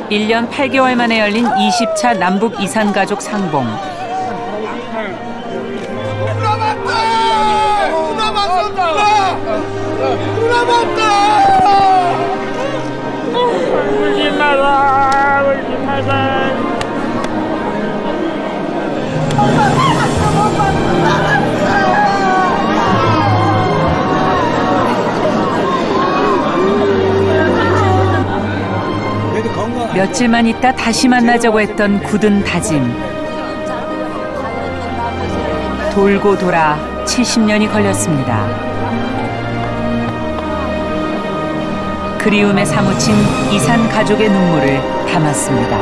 1년 8개월 만에 열린 20차 남북 이산가족 상봉. 울지 마라, 울지 마라. 며칠만 있다 다시 만나자고 했던 굳은 다짐. 돌고 돌아 70년이 걸렸습니다. 그리움에 사무친 이산 가족의 눈물을 담았습니다.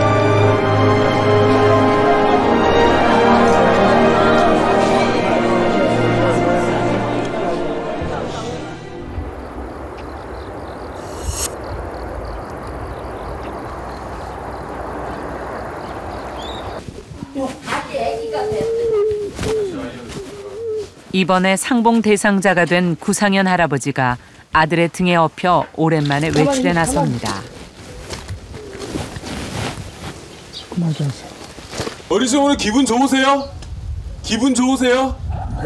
이번에 상봉 대상자가 된 구상현 할아버지가 아들의 등에 업혀 오랜만에 외출에 나섭니다. 어르신 오늘 기분 좋으세요? 기분 좋으세요?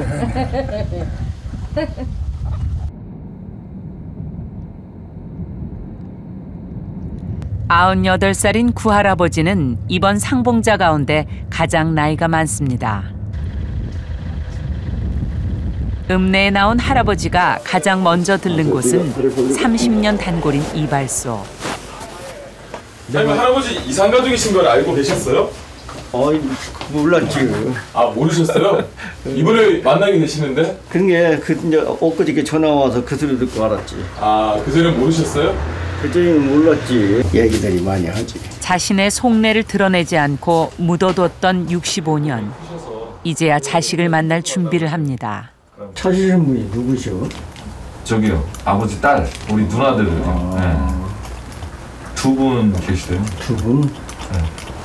98살인 구할아버지는 이번 상봉자 가운데 가장 나이가 많습니다. 읍내에 나온 할아버지가 가장 먼저 들른 곳은 30년 단골인 이발소. 아니, 할아버지 이산가족이신 걸 알고 계셨어요? 몰랐지. 아, 모르셨어요? 이번에 만나게 되시는데? 그게 이제 엊그저께 전화 와서 그 소리 듣고 알았지. 아, 그 전에 모르셨어요? 그전에는 몰랐지. 얘기들이 많이 하지. 자신의 속내를 드러내지 않고 묻어뒀던 65년. 이제야 자식을 만날 준비를 합니다. 찾으신 분이 누구시오? 저기요, 아버지 딸, 우리 누나들. 네. 두 분 계시대요. 두 분? 네.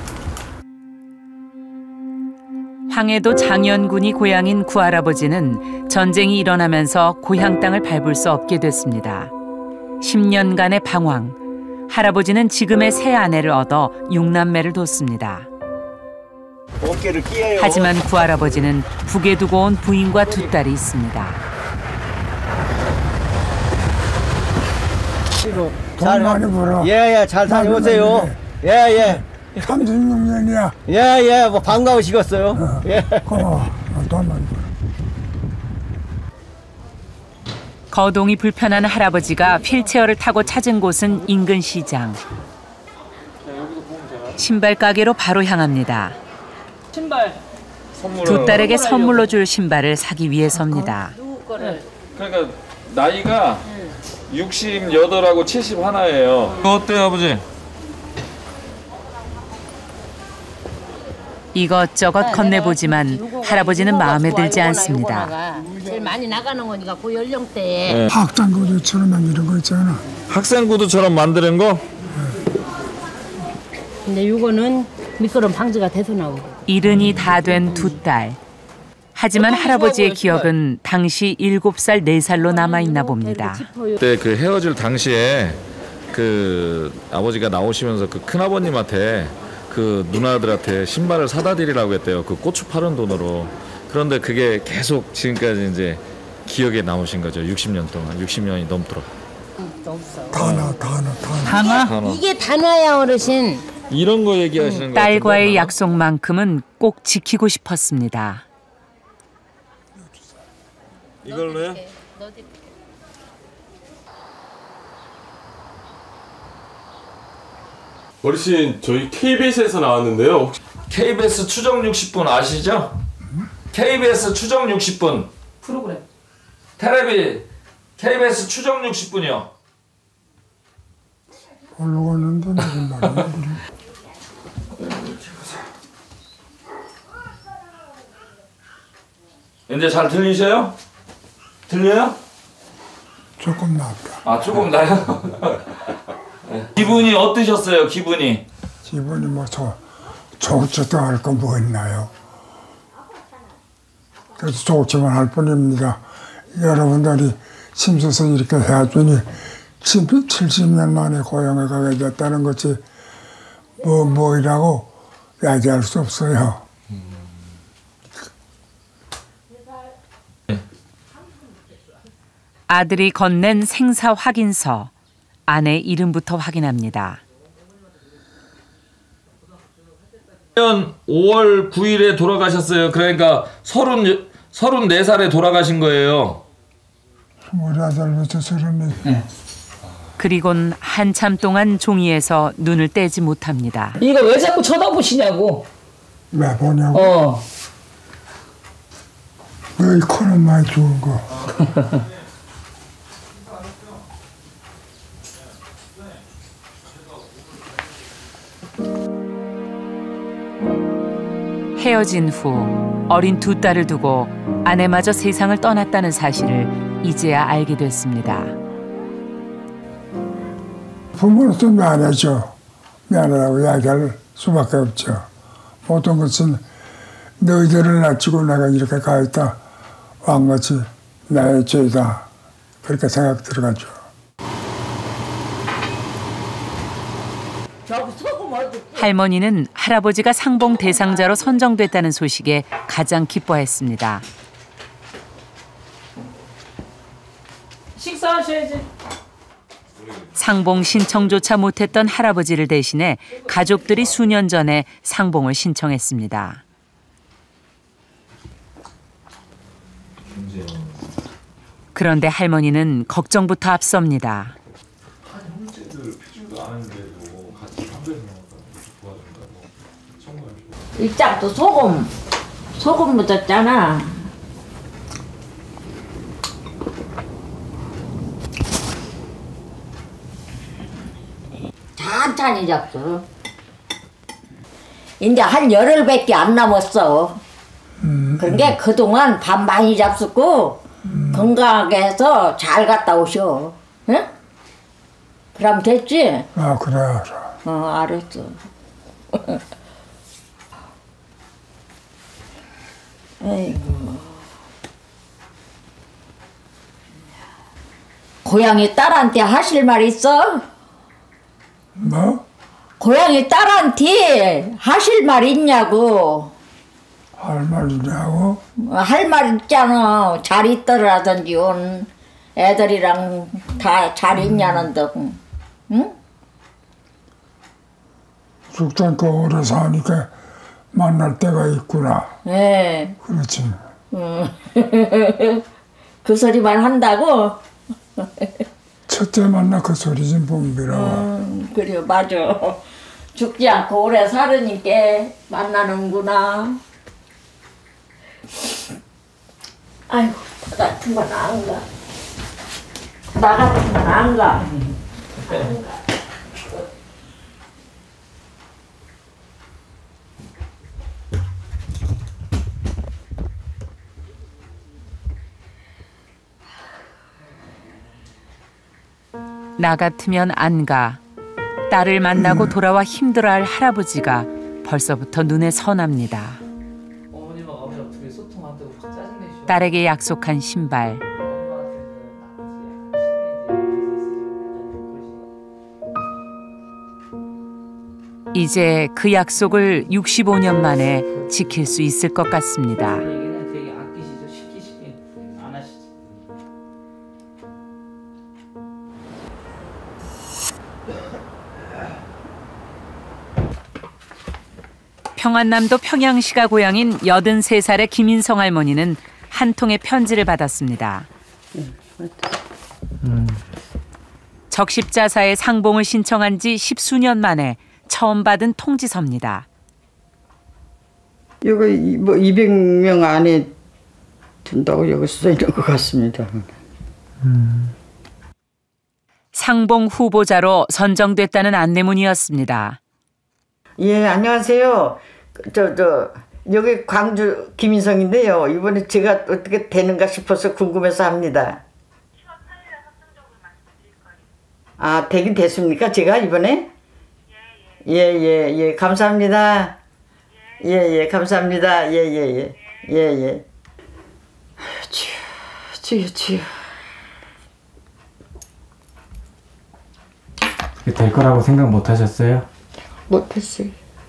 황해도 장현군이 고향인 구할아버지는 전쟁이 일어나면서 고향 땅을 밟을 수 없게 됐습니다. 10년간의 방황. 할아버지는 지금의 새 아내를 얻어 6남매를 뒀습니다. 어깨를 끼어요. 하지만 구할아버지는 북에 두고 온 부인과 두 딸이 있습니다. 돈 많이 벌어. 예예, 잘 다녀오세요. 예예. 36년이야. 예예, 뭐 반가우시겠어요. 예. 고마워. 돈 많이 벌어. 거동이 불편한 할아버지가 휠체어를 타고 찾은 곳은 인근 시장. 신발 가게로 바로 향합니다. 신발. 두 딸에게 선물로 줄 신발을 사기 위해서입니다. 그러니까 나이가 68하고 71예요. 어때요, 아버지? 이것저것 건네보지만 할아버지는 마음에 들지 않습니다. 제일 많이 나가는 거니까 그 연령대에. 학장구두처럼 이런 거 있잖아. 학생 구두처럼 만드는 거? 근데 이거는 미끄럼 방지가 돼서 나오고. 이른이 다 된 두 딸. 하지만 할아버지의 기억은 당시 7살, 4살로 남아있나 봅니다. 그때 그 헤어질 당시에 그 아버지가 나오시면서 그 큰아버님한테 그 누나들한테 신발을 사다 드리라고 했대요. 그 고추 파는 돈으로. 그런데 그게 계속 지금까지 이제 기억에 남으신 거죠. 60년 동안. 60년이 넘도록. 단화? 이게 단화야, 어르신. 이런 거 얘기하시는 거 딸과의 약속만큼은 꼭 지키고 싶었습니다. 이걸로요? 어르신, 저희 KBS에서 나왔는데요. KBS 추정 60분 아시죠? KBS 추정 60분 프로그램. 테레비 KBS 추정 60분이요. 보려고 하는데 무슨 말이야. 이제 잘 들리셔요? 들려요? 조금 낫다. 아, 조금 나요? 네. 기분이 어떠셨어요? 기분이? 기분이 뭐 좋지도 않을 거 뭐 있나요? 그래서 좋지만 할 뿐입니다. 여러분들이 심수서 이렇게 해주니 70년 만에 고향에 가게 됐다는 것이 뭐이라고 야기할 수 없어요. 아들이 건넨 생사 확인서. 아내 이름부터 확인합니다. 5월 9일에 돌아가셨어요. 그러니까 34살에 돌아가신 거예요. 28부터 34. 그리곤 한참 동안 종이에서 눈을 떼지 못합니다. 이거 왜 자꾸 쳐다보시냐고. 왜 보냐고? 너희 코는 많이 좋은 거. 헤어진 후 어린 두 딸을 두고 아내마저 세상을 떠났다는 사실을 이제야 알게 됐습니다. 부모로서 미안하죠. 미안하다고 이야기할 수밖에 없죠. 모든 것은 너희들을 낳치고 내가 이렇게 가있다 왕 것이 나의 죄다. 그렇게 생각 들어가죠. 할머니는 할아버지가 상봉 대상자로 선정됐다는 소식에 가장 기뻐했습니다. 식사하셔야지. 상봉 신청조차 못했던 할아버지를 대신해 가족들이 수년 전에 상봉을 신청했습니다. 그런데 할머니는 걱정부터 앞섭니다. 일장도 소금 묻었잖아. 천천히 잡수. 이제 한 열흘밖에 안 남았어. 그러니까 그동안 밥 많이 잡수고 건강하게 해서 잘 갔다 오셔. 응? 그럼 됐지? 아, 그래, 알아. 알았어. 아이고. 고양이 딸한테 하실 말 있어? 뭐? 고양이 딸한테 하실 말 있냐고. 할 말 있냐고? 할 말 있잖아. 잘 있더라든지 온 애들이랑 다 잘 있냐는데. 응? 죽잖고 오래 사니까 만날 때가 있구나. 네. 그렇지. 그 소리만 한다고? 첫째 만나 그 소리 좀 봄비라. 그래, 맞아. 죽지 않고 오래 살으니까 만나는구나. 아이고, 나 같은 건 안 가. 나 같은 건 안 가. 안 가. 나 같으면 안 가. 딸을 만나고 돌아와 힘들어할 할아버지가 벌써부터 눈에 선합니다. 어머님하고 아버지랑 둘이 소통한다고 짜증내시죠. 딸에게 약속한 신발. 이제 그 약속을 65년 만에 지킬 수 있을 것 같습니다. 얘기는 되게 아끼시죠. 시키시긴 안 하시지. 평안남도 평양시가 고향인 83살의 김인성 할머니는 한 통의 편지를 받았습니다. 적십자사의 상봉을 신청한 지 10수년 만에 처음 받은 통지서입니다. 이거 뭐 200명 안에 든다고 여기 써 있는 것 같습니다. 상봉 후보자로 선정됐다는 안내문이었습니다. 예, 안녕하세요. 여기 광주 김인성인데요. 이번에 제가 어떻게 되는가 싶어서 궁금해서 합니다. 아, 되긴 됐습니까? 제가 이번에? 예, 감사합니다. 예, 감사합니다. 예. 주여. 될 거라고 생각 못 하셨어요? 못했어요.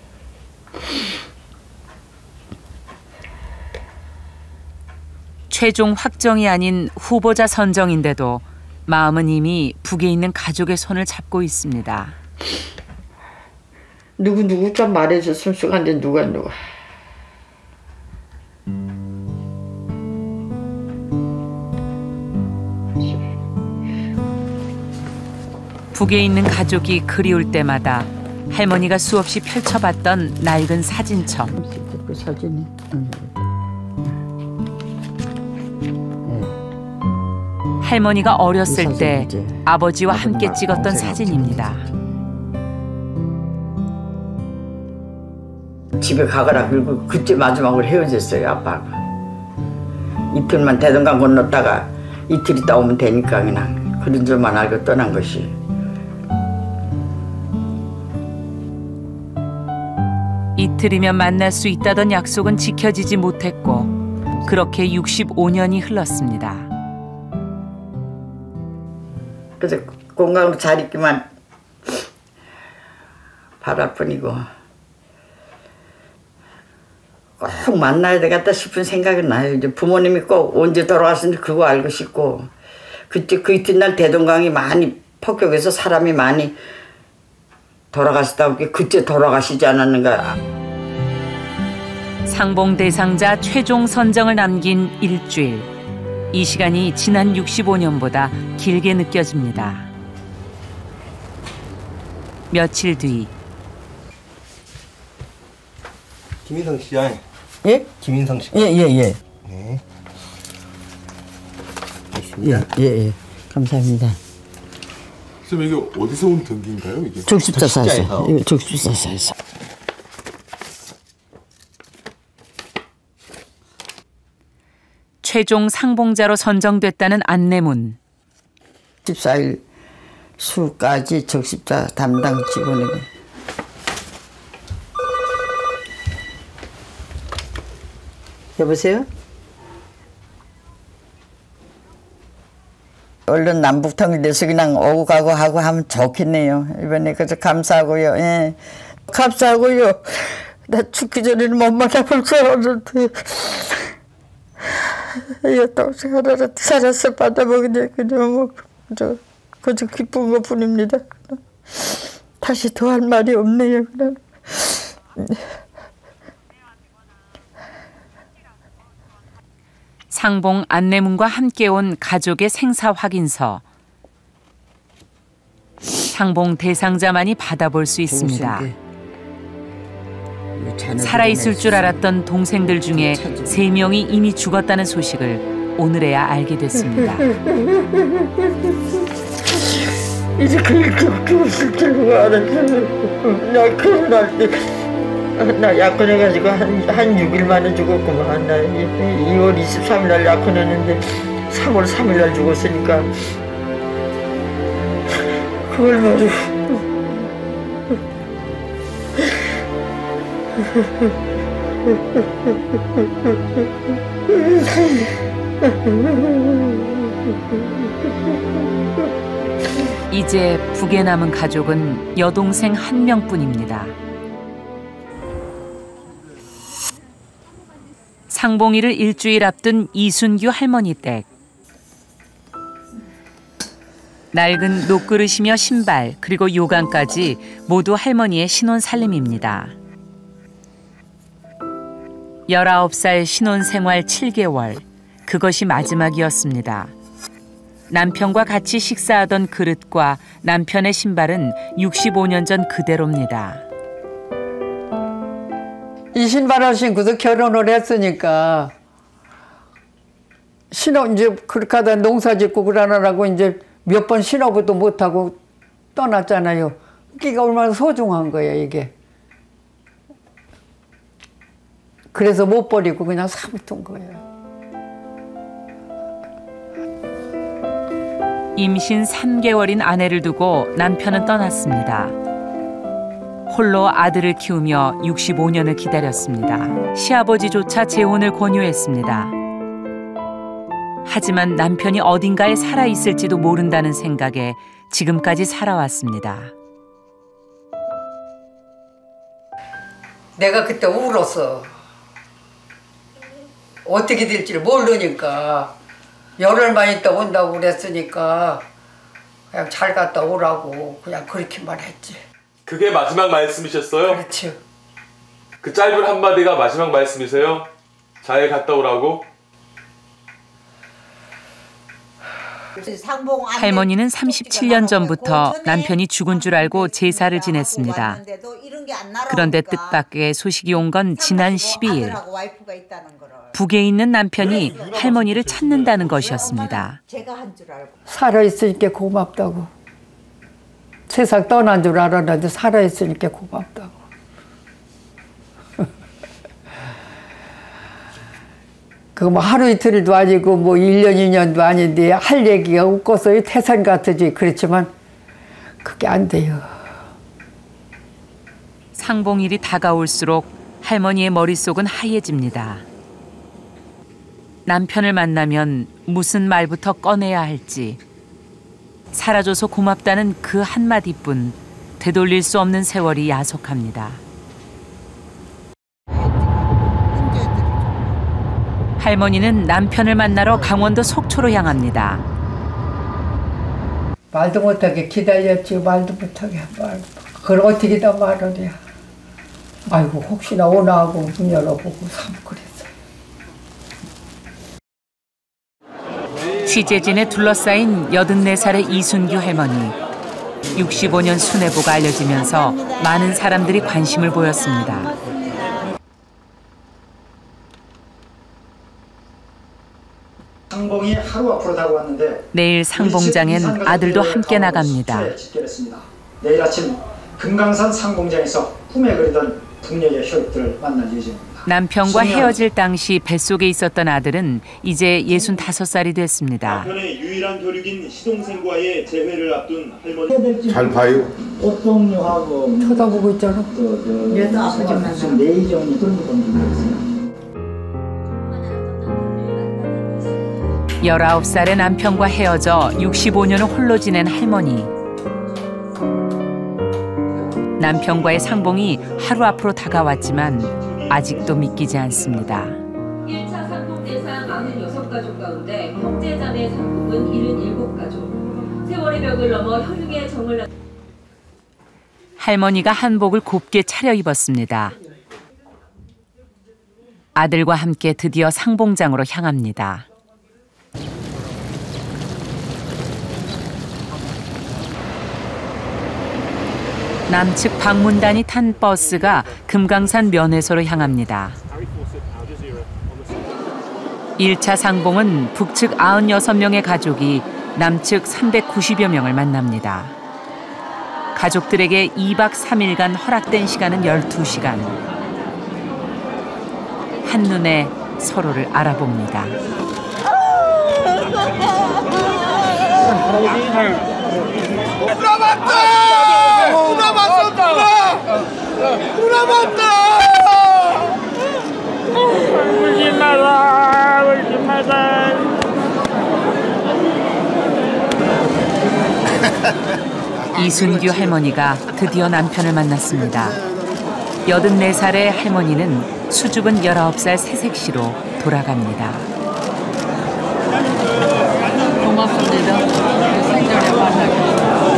최종 확정이 아닌 후보자 선정인데도 마음은 이미 북에 있는 가족의 손을 잡고 있습니다. 누구 좀 말해줬으면 좋겠는데 누가. 북에 있는 가족이 그리울 때마다 할머니가 수없이 펼쳐봤던 낡은 사진첩. 그 사진이. 할머니가 어렸을 때 아버지와 함께 찍었던 사진입니다. 집에 가거라 그리고 그때 마지막으로 헤어졌어요. 아빠가. 이틀만 대동강 건넜다가 이틀 있다 오면 되니까 그냥 그런 줄만 알고 떠난 것이. 이틀이면 만날 수 있다던 약속은 지켜지지 못했고 그렇게 65년이 흘렀습니다. 그래서 건강으로 잘 있기만 바랄 뿐이고 꼭 만나야 되겠다 싶은 생각은 나요. 이제 부모님이 꼭 언제 돌아가시는지 그거 알고 싶고 그때 그 이튿날 대동강이 많이 폭격해서 사람이 많이 돌아가시다고 그때 돌아가시지 않았는가. 상봉 대상자 최종 선정을 남긴 일주일. 이 시간이 지난 65년보다 길게 느껴집니다. 며칠 뒤. 김인성 씨야. 예? 김인성 씨. 예. 네. 예. 감사합니다. 선생님 이게 어디서 온 등기인가요 이게? 적십자사에서. 이거 적십자사에서. 최종 상봉자로 선정됐다는 안내문. 14일 수까지 적십자 담당 직원에게. 여보세요? 얼른 남북 통일돼서 그냥 오고 가고 하고 하면 좋겠네요. 이번에 그래서 감사하고요. 예. 감사하고요. 나 죽기 전에는 못 만나볼 줄 알았는데 동생 하나한테 살았을 받아먹는데 그냥 뭐 그저 기쁜 것뿐입니다. 다시 더 할 말이 없네요. 그냥. 상봉 안내문과 함께 온 가족의 생사 확인서. 상봉 대상자만이 받아볼 수 있습니다. 살아있을 줄 알았던 동생들 중에 3명이 이미 죽었다는 소식을 오늘에야 알게 됐습니다. 이렇게 일찍 죽었을 줄 알았어요. 나 결혼할 때 나 약혼해가지고 한 6일 만에 죽었구만. 나 2월 23일 날 약혼했는데 3월 3일 날 죽었으니까 그걸 모르고 이제 북에 남은 가족은 여동생 1명뿐입니다. 상봉이를 일주일 앞둔 이순규 할머니 댁. 낡은 녹그릇이며 신발 그리고 요강까지 모두 할머니의 신혼살림입니다. 19살 신혼생활 7개월. 그것이 마지막이었습니다. 남편과 같이 식사하던 그릇과 남편의 신발은 65년 전 그대로입니다. 이 신발을 신고서 결혼을 했으니까 이제 그렇게 하다 농사 짓고 그러느라고 이제 몇 번 신어보도 못하고 떠났잖아요. 그게 얼마나 소중한 거예요, 이게. 그래서 못 버리고 그냥 사붙은 거예요. 임신 3개월인 아내를 두고 남편은 떠났습니다. 홀로 아들을 키우며 65년을 기다렸습니다. 시아버지조차 재혼을 권유했습니다. 하지만 남편이 어딘가에 살아있을지도 모른다는 생각에 지금까지 살아왔습니다. 내가 그때 울었어. 어떻게 될지를 모르니까 열흘만 있다 온다고 그랬으니까 그냥 잘 갔다 오라고 그냥 그렇게만 했지. 그게 마지막 말씀이셨어요? 그렇죠. 그 짧은 한마디가 마지막 말씀이세요? 잘 갔다 오라고? 할머니는 37년 전부터 남편이 죽은 줄 알고 제사를 지냈습니다. 그런데 뜻밖의 소식이 온 건 지난 12일. 북에 있는 남편이 할머니를 찾는다는 것이었습니다. 살아있으니까 고맙다고. 세상 떠난 줄 알았는데 살아있으니까 고맙다고. 그거 뭐 하루 이틀도 아니고 뭐 1년 2년도 아닌데 할 얘기가 없고서 태산 같으지. 그렇지만 그게 안 돼요. 상봉일이 다가올수록 할머니의 머릿속은 하얘집니다. 남편을 만나면 무슨 말부터 꺼내야 할지. 살아줘서 고맙다는 그 한마디뿐 되돌릴 수 없는 세월이 야속합니다. 할머니는 남편을 만나러 강원도 속초로 향합니다. 말도 못하게 기다렸지. 말도 못하게. 그걸 어떻게 다 말을 해. 아이고 혹시나 오나 하고 문 열어보고 참 그랬어요. 취재진에 둘러싸인 84살의 이순규 할머니. 65년 수뇌부가 알려지면서 많은 사람들이 관심을 보였습니다. 상봉이 하루 앞으로 다가왔는데 내일 상봉장엔 아들도 함께 나갑니다. 내일 아침 금강산 상봉장에서 꿈에 그리던 북녀의 혈육들을 만날 예정입니다. 남편과 헤어질 당시 뱃속에 있었던 아들은 이제 65살이 됐습니다. 남편의 유일한 혈육인 시동생과의 재회를 앞둔 할머니. 잘 봐요. 꽃동료하고 쳐다보고 있잖아. 얘도 아버지 만나면 내의정이 돌리고 19살의 남편과 헤어져 65년을 홀로 지낸 할머니. 남편과의 상봉이 하루 앞으로 다가왔지만 아직도 믿기지 않습니다. 1차 상봉 대상 96가족 가운데 형제자매 상봉은 77가족. 세월의 벽을 넘어 혈육의 정을... 할머니가 한복을 곱게 차려입었습니다. 아들과 함께 드디어 상봉장으로 향합니다. 남측 방문단이 탄 버스가 금강산 면회소로 향합니다. 1차 상봉은 북측 96명의 가족이 남측 390여 명을 만납니다. 가족들에게 2박 3일간 허락된 시간은 12시간. 한눈에 서로를 알아봅니다. 누나 맞다! 누나 맞다! 누나 맞다! 울지 마라, 울지 마라. 이순규 할머니가 드디어 남편을 만났습니다. 84살의 할머니는 수줍은 19살 새색시로 돌아갑니다. 고맙습니다. 생전에 만나게.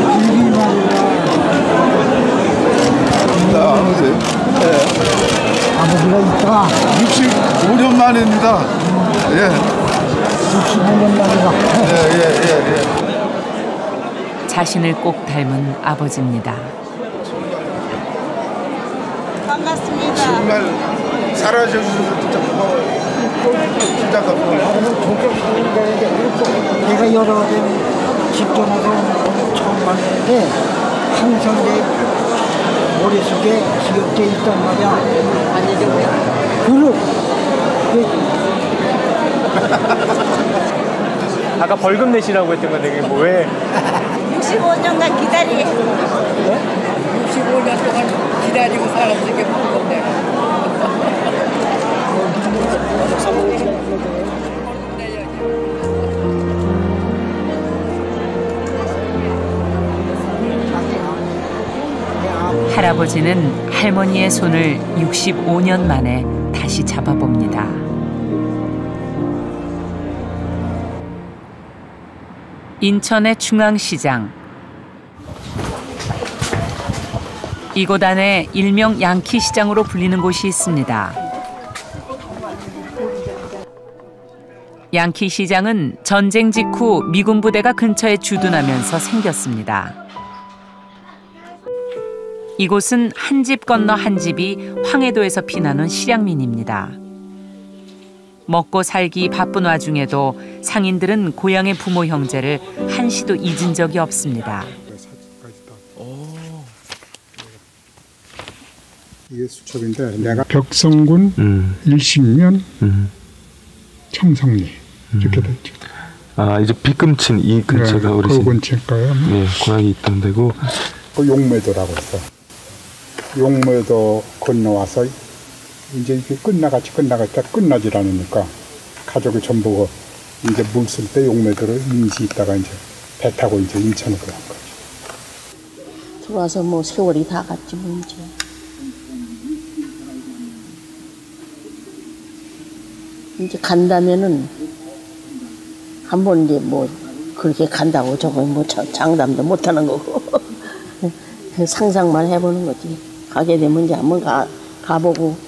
아버지가 있다. 65년 만입니다. 예. 65년 만이다. 예. 자신을 꼭 닮은 아버지입니다. 반갑습니다. 정말 살아주셔서 진짜 고마워요. 진짜 고마워요. 내가 여러 가지 집전화로 처음 봤는데 항상 내 머릿속에 기억돼 있단 말이야. 안 잊어버려. 아까 벌금 내시라고 했던 건데 그게 뭐예요? 65년간 기다리. 네? 65년 동안 기다리고 살았으니 게 무겁네. 할아버지는 할머니의 손을 65년 만에 다시 잡아봅니다. 인천의 중앙시장. 이곳 안에 일명 양키 시장으로 불리는 곳이 있습니다. 양키 시장은 전쟁 직후 미군 부대가 근처에 주둔하면서 생겼습니다. 이곳은 한 집 건너 한 집이 황해도에서 피난온 실향민입니다. 먹고 살기 바쁜 와중에도 상인들은 고향의 부모 형제를 한시도 잊은 적이 없습니다. 이게 수첩인데 내가 벽성군 10년 청성리 이렇게 됐죠. 아 이제 빗금친 이 근처가 우리 그 근처가요. 네, 고향이 있던 데고. 그 용매도라고 있어. 용매도 건너와서 이제 이게 끝나갔다 끝나질 않으니까 가족이 전부 이제 물 쓸 때 용매도를 임시 있다가 이제 배 타고 이제 인천으로 간 거지. 들어와서 뭐 세월이 다 갔지 뭐 이제. 이제 간다면은 한번 이제 뭐 그렇게 간다고 저거 뭐 장담도 못 하는 거고 상상만 해보는 거지. 가게 되면 이제 한번 가보고.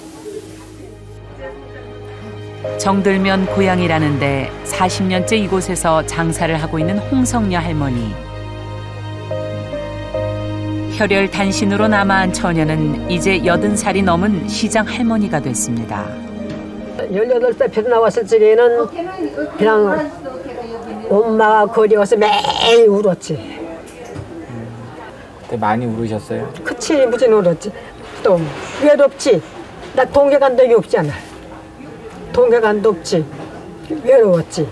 정들면 고향이라는데 40년째 이곳에서 장사를 하고 있는 홍성녀 할머니. 혈혈 단신으로 남아한 처녀는 이제 80살이 넘은 시장 할머니가 됐습니다. 18살 표 나왔을 적에는 그냥 엄마가 거기 와서 매일 울었지. 그때 많이 울으셨어요? 그치, 무진 울었지. 또 외롭지. 나 동계 간 적이 없잖아. 동계 간도 없지. 외로웠지.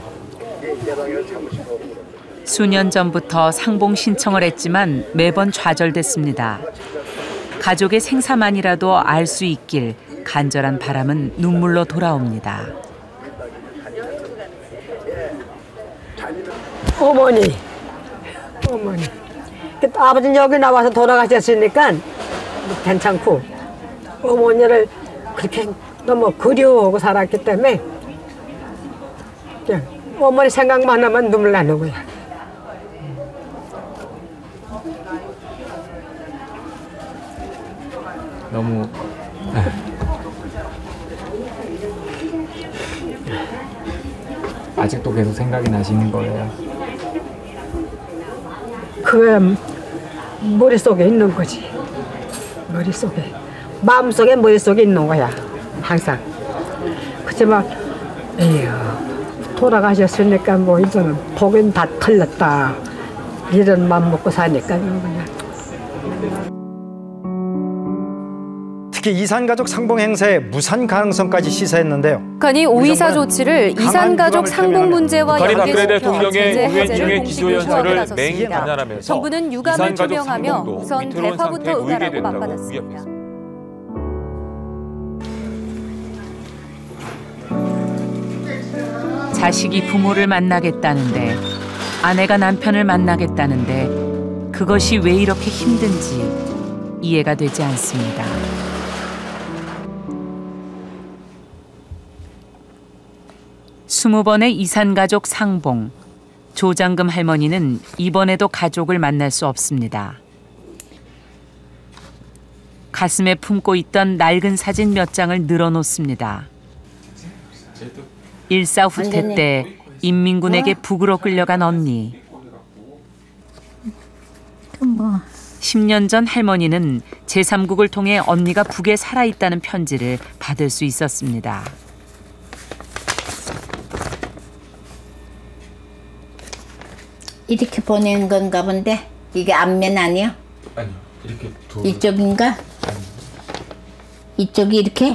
수년 전부터 상봉 신청을 했지만 매번 좌절됐습니다. 가족의 생사만이라도 알 수 있길 간절한 바람은 눈물로 돌아옵니다. 어머니. 아버지는 여기 나와서 돌아가셨으니까 괜찮고 어머니를 그렇게 너무 그리워하고 살았기 때문에 그냥 어머니 생각만 하면 눈물 나는 거야. 너무 아직도 계속 생각이 나시는 거예요? 그게 머릿속에 있는 거지. 머릿속에. 마음속에 머릿속에 있는 거야. 항상. 그치만 에휴 돌아가셨으니까 뭐 이제는 복은 다 틀렸다. 이런 마음 먹고 사니까요 그냥. 특히 이산가족 상봉 행사의 무산 가능성까지 시사했는데요. 북한이 오이사 조치를 이산가족 상봉 문제와 연계시켜 제재 해제를 공식 요청하고 나섰습니다. 정부는 유감을 표명하며 우선 대화부터 응하라고 맞받았습니다. 자식이 부모를 만나겠다는데, 아내가 남편을 만나겠다는데 그것이 왜 이렇게 힘든지 이해가 되지 않습니다. 스무 번의 이산가족 상봉. 조장금 할머니는 이번에도 가족을 만날 수 없습니다. 가슴에 품고 있던 낡은 사진 몇 장을 늘어놓습니다. 일사후퇴 때 인민군에게 북으로 끌려간 언니. 10년 전 할머니는 제3국을 통해 언니가 북에 살아있다는 편지를 받을 수 있었습니다. 이렇게 보낸 건가 본데? 이게 앞면 아니야? 아니요. 이렇게 이쪽인가? 아니요. 이쪽이 이렇게?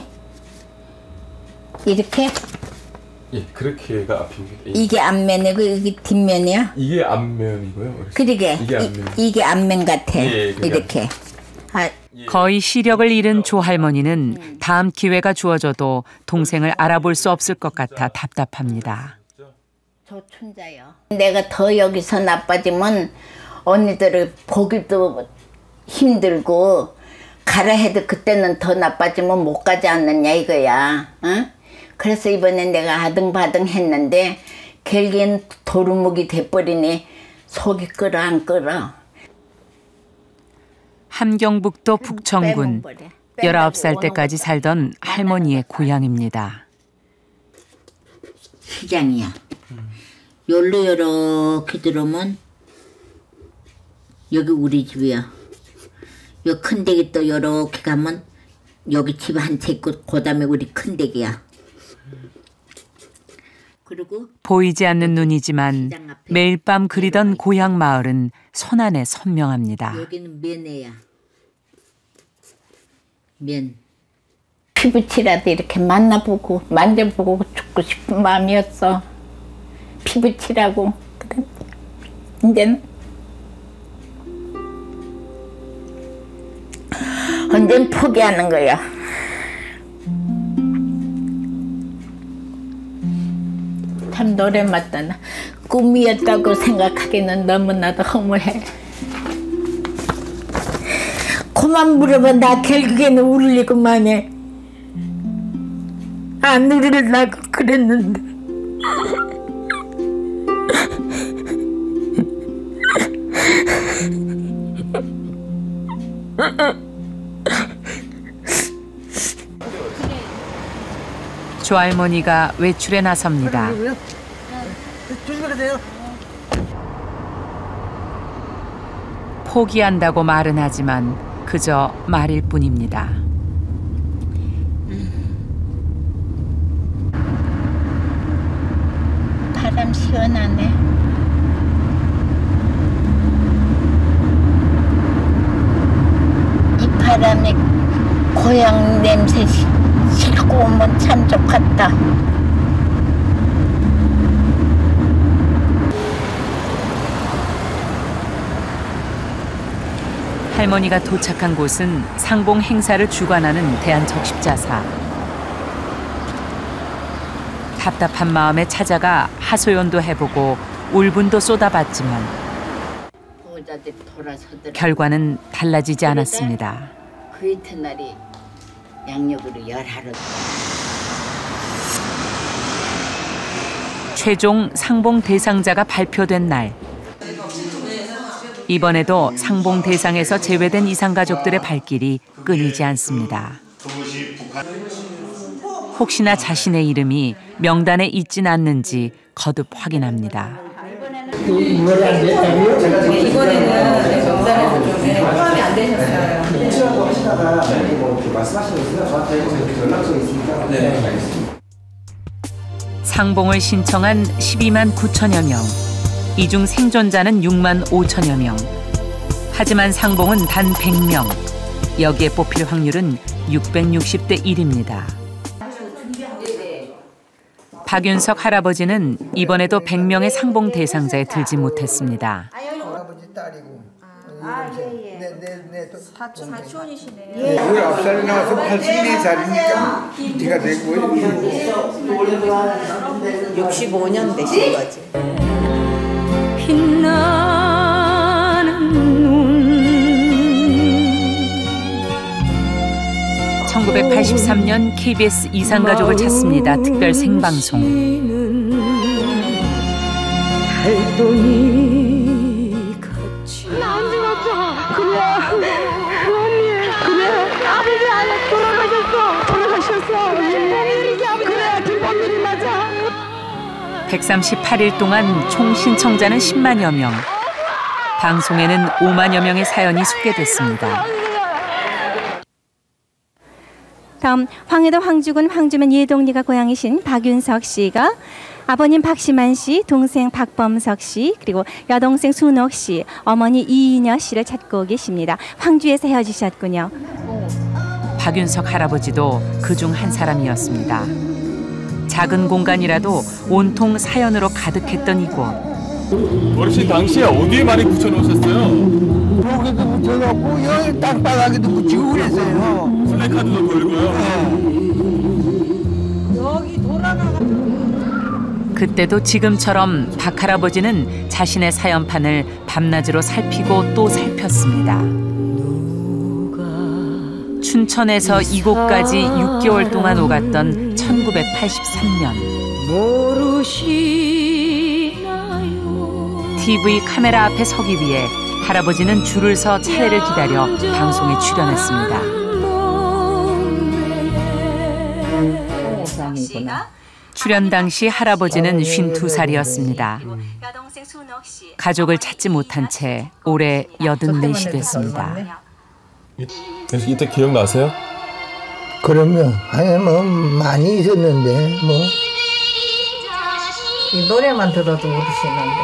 이렇게? 예, 그렇게가 앞입니다. 예. 이게 앞면이고 이게 뒷면이야? 이게 앞면이고요. 그러게. 이게 앞면. 이게 앞면 같아. 예, 이렇게. 거의 시력을 잃은 조 할머니는 다음 기회가 주어져도 동생을 알아볼 수 없을 것 같아 답답합니다. 저 춘자요. 내가 더 여기서 나빠지면 언니들을 보기도 힘들고 가라 해도 그때는 더 나빠지면 못 가지 않느냐 이거야. 응? 그래서 이번에 내가 아등바등 했는데 결국엔 도루묵이 돼버리니 속이 끓어 안 끓어. 함경북도 북천군 19살 때까지 살던 할머니의 고향입니다. 시장이야. 여기로 이렇게 들어오면 여기 우리 집이야. 요 큰 댁이 또 이렇게 가면 여기 집 한 채 있고 그다음에 우리 큰 댁이야. 그리고 보이지 않는 눈이지만 매일 밤 그리던 고향 마을은 손안에 선명합니다. 여기는 면회야. 면. 피부치라도 이렇게 만나보고 만져보고 죽고 싶은 마음이었어. 피부치라고. 그래. 이제는 언젠 포기하는 거야. 참 노래 맞다나 꿈이었다고 생각하기는 너무나도 허무해. 그만 물어봐. 나 결국에는 울리고만 해. 안 울으려고 그랬는데. 조할머니가 외출에 나섭니다. 조심하세요. 포기한다고 말은 하지만 그저 말일 뿐입니다. 바람 시원하네. 이 바람에 고향 냄새 싣고 오면 참 좋겠다. 할머니가 도착한 곳은 상봉 행사를 주관하는 대한적십자사. 답답한 마음에 찾아가 하소연도 해보고 울분도 쏟아봤지만 결과는 달라지지 않았습니다. 그 이튿날이 양력으로 열하루. 최종 상봉 대상자가 발표된 날. 이번에도 상봉 대상에서 제외된 이산가족들의 발길이 끊이지 않습니다. 혹시나 자신의 이름이 명단에 있진 않는지 거듭 확인합니다. 이번에는 명단에 포함이 안 되셨어요. 혹시라도 하시다가 말씀하시는 거 있으면 저한테 연락처 있으니까. 네, 알겠습니다. 상봉을 신청한 12만 9천여 명. 이 중 생존자는 6만 5천여 명. 하지만 상봉은 단 100명. 여기에 뽑힐 확률은 660대 1입니다. 박윤석 할아버지는 이번에도 100명의 상봉 대상자에 들지 못했습니다. 할아버지 딸이고. 사촌이시네. 19살이 나와서 84살이니까 네가 되고 65년 되신 거지. 빛나는 눈 1983년 KBS 이산가족을 찾습니다. 특별 생방송. 나 안 죽었어. 그래. 언니. 그래. 아버지 아니야. 돌아가셨어. 그래. 김범일이 맞아. 138일 동안 총 신청자는 10만여 명. 방송에는 5만여 명의 사연이 소개됐습니다. 다음 황해도 황주군 황주면 예동리가 고향이신 박윤석 씨가 아버님 박시만 씨, 동생 박범석 씨, 그리고 여동생 순옥 씨, 어머니 이인여 씨를 찾고 계십니다. 황주에서 헤어지셨군요. 박윤석 할아버지도 그중 한 사람이었습니다. 작은 공간이라도 온통 사연으로 가득했던 이곳. 어르신 당시에 어디에 많이 붙여놓으셨어요? 여기도 붙여놓고 여기 땅바닥에도 붙이고 그랬어요. 플래카드도 걸고요. 여기 돌아가. 그때도 지금처럼 박 할아버지는 자신의 사연판을 밤낮으로 살피고 또 살폈습니다. 춘천에서 이곳까지 6개월 동안 오갔던 1983년. TV 카메라 앞에 서기 위해 할아버지는 줄을 서 차례를 기다려 방송에 출연했습니다. 출연 당시 할아버지는 52살이었습니다. 가족을 찾지 못한 채 올해 84이 됐습니다. 이때 기억나세요? 그럼요. 아니 뭐 많이 있었는데 뭐. 이 노래만 들어도 모르시는데.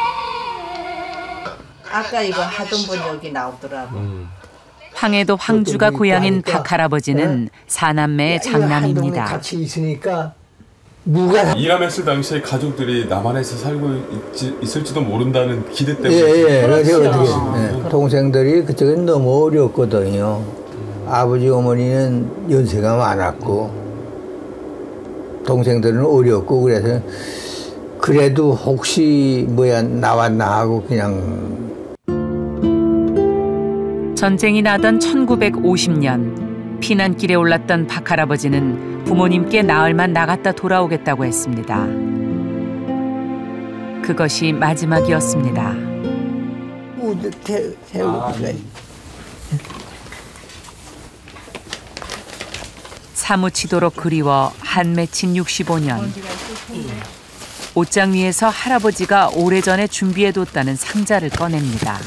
아까 이거 하던 분 여기 나오더라고. 황해도 황주가 고향인 박할아버지는 사남매의 장남입니다. 같이 있으니까 누가 일하면서 당시에 가족들이 남한에서 살고 있을지도 모른다는 기대 때문에. 그래서 어떻게 동생들이 그쪽에 너무 어려웠거든요. 아버지 어머니는 연세가 많았고 동생들은 어렵고 그래서 그래도 혹시 뭐야 나왔나 하고 그냥. 전쟁이 나던 1950년 피난길에 올랐던 박할아버지는 부모님께 나흘만 나갔다 돌아오겠다고 했습니다. 그것이 마지막이었습니다. 사무치도록 그리워 한 맺힌 65년. 옷장 위에서 할아버지가 오래전에 준비해뒀다는 상자를 꺼냅니다.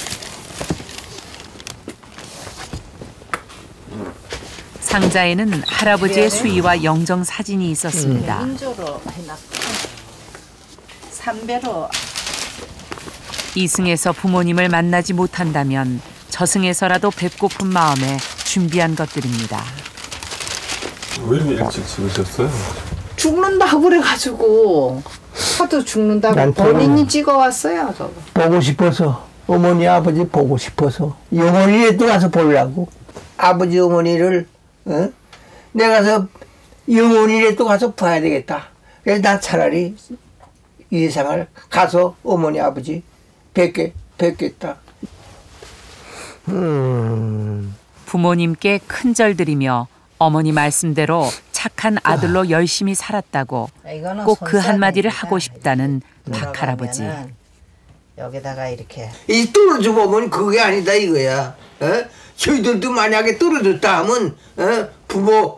상자에는 할아버지의 수의와 영정 사진이 있었습니다. 인조로 해놨고 3배로. 이승에서 부모님을 만나지 못한다면 저승에서라도 뵙고픈 마음에 준비한 것들입니다. 왜 이렇게 일찍 찍으셨어요? 죽는다고 그래가지고 하도 죽는다고 본인이 찍어왔어요. 저거. 보고 싶어서 어머니 아버지 보고 싶어서 영원히라도 가서 보려고. 아버지 어머니를 내가 영원히라도 가서 봐야 되겠다. 그래서 나 차라리 이 세상을 가서 어머니 아버지 뵙겠다. 부모님께 큰절 드리며 어머니 말씀대로 착한 아들로 열심히 살았다고 꼭 그 한마디를 하고 싶다는 박할아버지. 여기다가 이렇게. 이 떨어져 보면 그게 아니다 이거야. 저희들도 만약에 떨어졌다 하면 부모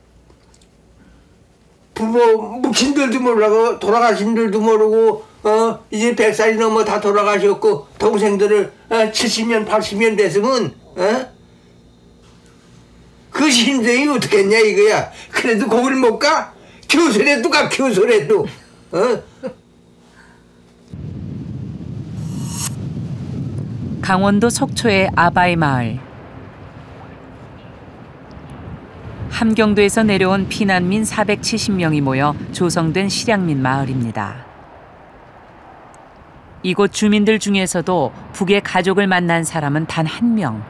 묵신들도 모르고 돌아가신들도 모르고 이제 100살이 넘어 다 돌아가셨고 동생들을 70년 80년 됐으면 그 심정이 어떻겠냐 이거야. 그래도 거길 못 가? 교설해도 가 교설해도. 강원도 속초의 아바이 마을. 함경도에서 내려온 피난민 470명이 모여 조성된 실향민 마을입니다. 이곳 주민들 중에서도 북의 가족을 만난 사람은 단 한 명.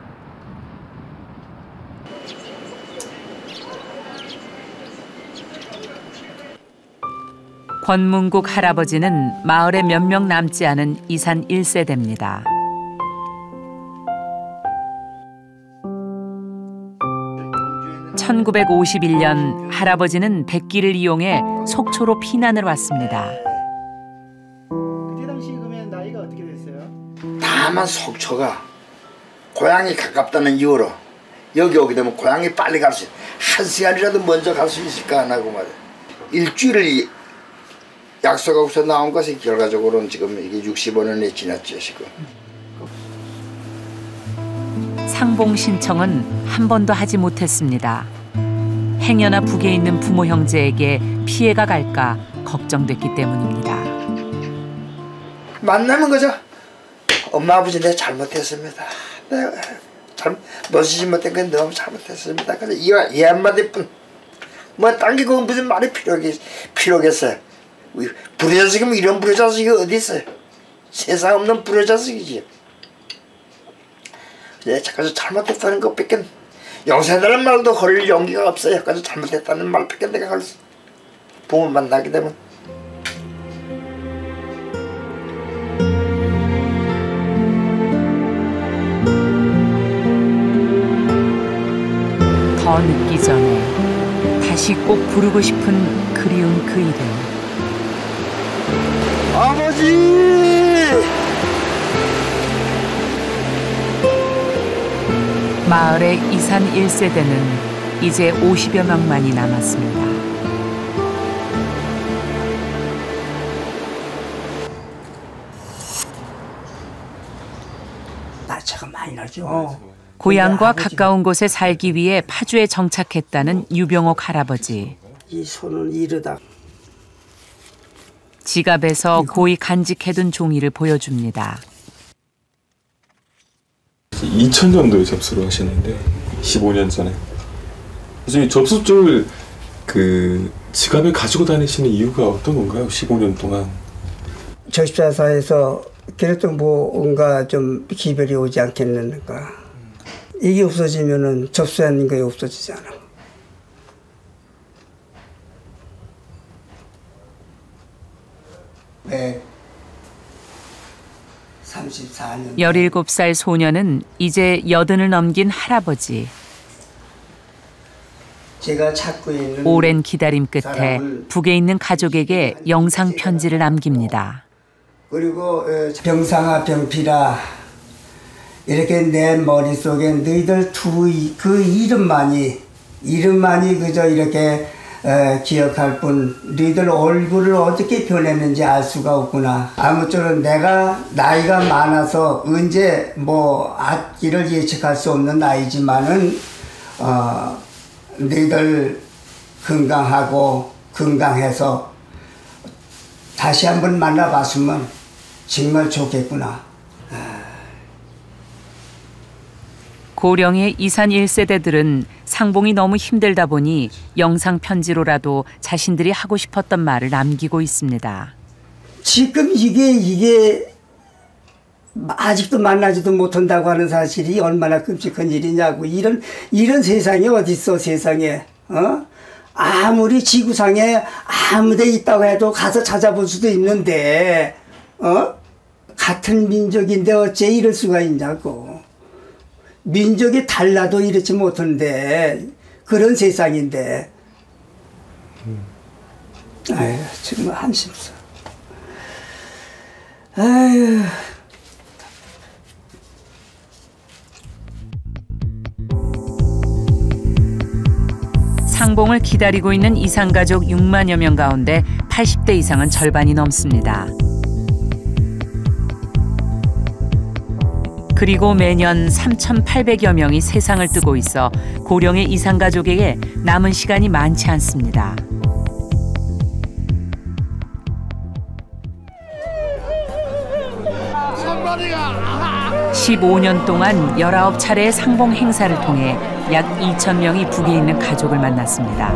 권문국 할아버지는 마을에 몇 명 남지 않은 이산 1세대입니다. (1951년) 할아버지는 백기를 이용해 속초로 피난을 왔습니다. 그때 당시 그러면 나이가 어떻게 됐어요? 다만 속초가 고향이 가깝다는 이유로 여기 오게 되면 고향이 빨리 갈 수 있어. 1시간이라도 먼저 갈 수 있을까 안 하고 말이야. 일주일을 약속하고서 나온 것이 결과적으로는 지금 이게 65년이 지났죠 지금. 상봉 신청은 한 번도 하지 못했습니다. 행여나 북에 있는 부모 형제에게 피해가 갈까 걱정됐기 때문입니다. 만나는 거죠. 엄마 아버지 내가 잘못했습니다. 내가 멋지지 못한 건 너무 잘못했습니다. 그래서 이 한마디뿐 뭐 딴 게 그건 무슨 말이 필요겠어요. 불효자식이면 이런 불효자식이 어디 있어요. 세상 없는 불효자식이지. 내가 잠깐 잘못했다는 것밖에 용서해달라는 말도 할 용기가 없어요. 잠깐 잘못했다는 말밖에 내가 할 수. 부모 만나게 되면. 더 늦기 전에 다시 꼭 부르고 싶은 그리운 그 이름. 아버지! 마을의 이산 1세대는 이제 50여 명만이 남았습니다. 나차가 많이 나죠. 고향과 가까운 곳에 살기 위해 파주에 정착했다는 유병옥 할아버지. 이 손은 이르다. 지갑에서 고이 간직해둔 종이를 보여줍니다. 2000년도에 접수를 하셨는데 15년 전에. 선생님 접수증을 그 지갑에 가지고 다니시는 이유가 어떤 건가요? 15년 동안. 적십자사에서 그래도 뭔가 좀 기별이 오지 않겠는가. 이게 없어지면은 접수한 게 없어지잖아. 네. 34년. 17살 소녀는 이제 80을 넘긴 할아버지. 제가 찾고 있는 오랜 기다림 끝에 북에 있는 가족에게 영상 편지를 남깁니다. 그리고 병상아 병필아 이렇게 내 머릿속에 너희들 그 이름만이 그저 이렇게 기억할 뿐 너희들 얼굴을 어떻게 변했는지 알 수가 없구나. 아무쪼록 내가 나이가 많아서 언제 뭐 앞길을 예측할 수 없는 나이지만은 너희들 건강하고 건강해서 다시 한번 만나봤으면 정말 좋겠구나. 고령의 이산 1세대들은 상봉이 너무 힘들다 보니 영상 편지로라도 자신들이 하고 싶었던 말을 남기고 있습니다. 지금 이게 아직도 만나지도 못한다고 하는 사실이 얼마나 끔찍한 일이냐고. 이런 세상이 어딨어 세상에. 아무리 지구상에 아무데 있다고 해도 가서 찾아볼 수도 있는데 같은 민족인데 어째 이럴 수가 있냐고. 민족이 달라도 이렇지 못한데 그런 세상인데. 아유 정말 한심서. 아유. 상봉을 기다리고 있는 이산가족 6만여 명 가운데 80대 이상은 절반이 넘습니다. 그리고 매년 3,800여 명이 세상을 뜨고 있어 고령의 이산가족에게 남은 시간이 많지 않습니다. 선발이가 15년 동안 19차례의 상봉 행사를 통해 약 2,000명이 북에 있는 가족을 만났습니다.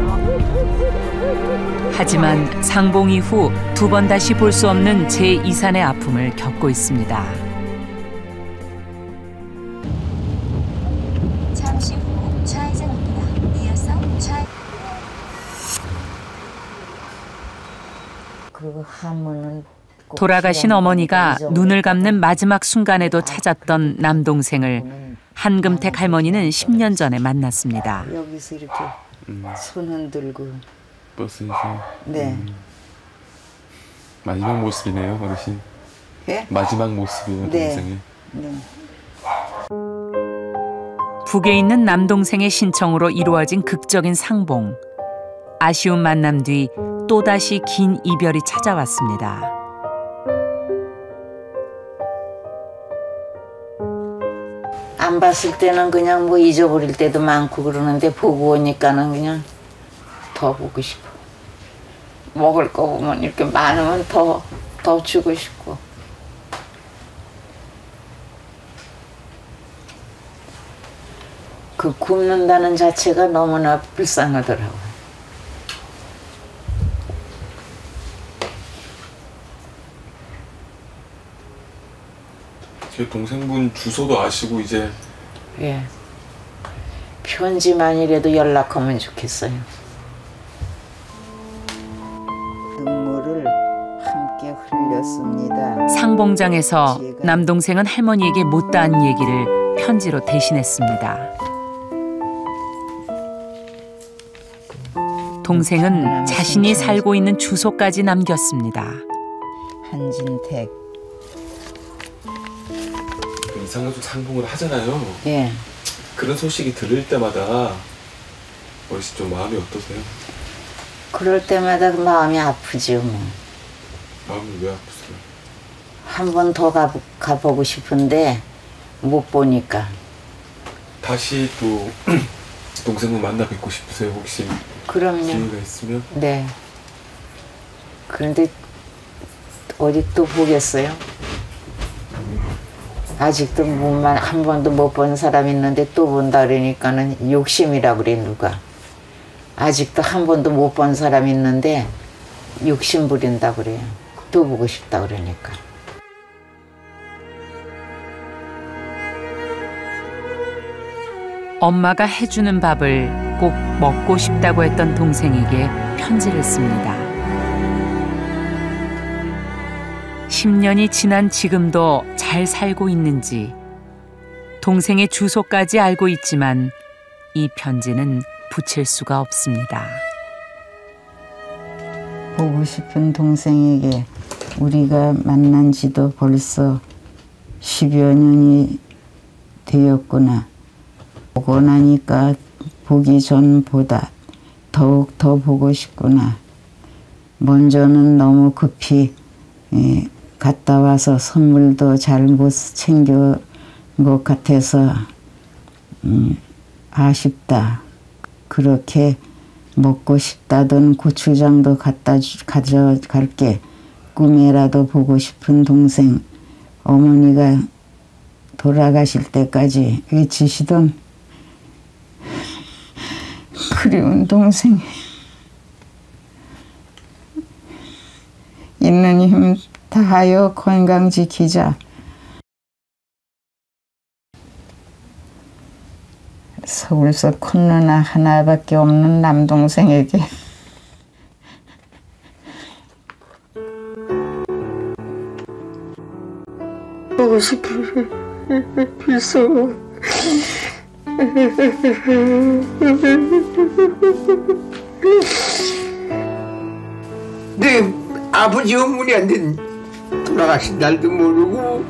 하지만 상봉 이후 2번 다시 볼 수 없는 제2산의 아픔을 겪고 있습니다. 잠시 후 좌회전입니다. 이어서 그 한문은 돌아가신 어머니가 눈을 감는 마지막 순간에도 찾았던 남동생을 한금택 할머니는 10년 전에 만났습니다. 여기서 이렇게 손 흔들고. 버스에서. 네. 마지막 모습이네요, 어르신. 예? 마지막 모습이에요, 네. 동생이. 네. 북에 있는 남동생의 신청으로 이루어진 극적인 상봉. 아쉬운 만남 뒤 또다시 긴 이별이 찾아왔습니다. 안 봤을 때는 그냥 뭐 잊어버릴 때도 많고 그러는데 보고 오니까는 그냥 더 보고 싶어. 먹을 거 보면 이렇게 많으면 더 주고 싶고. 그 굶는다는 자체가 너무나 불쌍하더라고요. 제 동생분 주소도 아시고 이제. 예. 편지만이라도 연락하면 좋겠어요. 눈물을 함께 흘렸습니다. 상봉장에서 남동생은 할머니에게 못다한 얘기를 편지로 대신했습니다. 동생은 자신이 살고 있는 주소까지 남겼습니다. 한진택. 이산가족 상봉을 하잖아요. 예. 그런 소식이 들을 때마다 어르신 좀 마음이 어떠세요? 그럴 때마다 마음이 아프지요, 뭐. 마음이 왜 아프세요? 한 번 더 가보고 싶은데 못 보니까. 다시 또 동생을 만나 뵙고 싶으세요, 혹시? 그럼요. 기회가 있으면? 네. 그런데 어디 또 보겠어요? 아직도 한 번도 못 본 사람 있는데 또 본다 그러니까는 욕심이라 그래, 누가. 아직도 한 번도 못 본 사람 있는데 욕심 부린다 그래요. 또 보고 싶다 그러니까. 엄마가 해주는 밥을 꼭 먹고 싶다고 했던 동생에게 편지를 씁니다. 10년이 지난 지금도 잘 살고 있는지 동생의 주소까지 알고 있지만 이 편지는 붙일 수가 없습니다. 보고 싶은 동생에게 우리가 만난 지도 벌써 10여 년이 되었구나. 보고 나니까 보기 전보다 더욱 더 보고 싶구나. 먼저는 너무 급히 갔다 와서 선물도 잘 못 챙겨온 것 같아서 아쉽다. 그렇게 먹고 싶다던 고추장도 가져갈게. 꿈에라도 보고 싶은 동생. 어머니가 돌아가실 때까지 외치시던 그리운 동생. 있는 힘 다하여 건강 지키자. 서울서 큰 누나 하나밖에 없는 남동생에게 보고 싶은 필수. 내 아버지 어머니한테 돌아가신 날도 모르고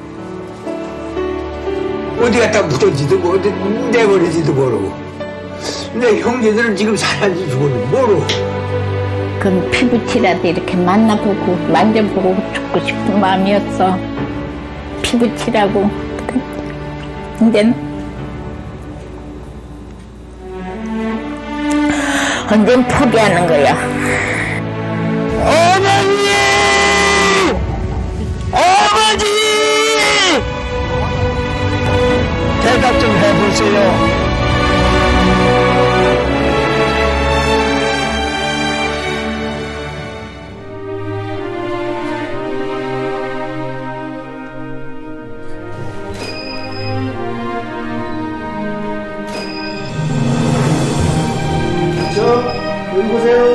어디 갔다 묻었지도 모르고 내버리지도 모르고 내 형제들은 지금 살았는지 죽었는지 모르고. 그럼 피부티라도 이렇게 만나보고 만져보고 죽고 싶은 마음이었어. 피부티라고. 이제는 언젠 포기하는 거야. 어머니! 어머니! 대답 좀 해보세요. 여기 보세요.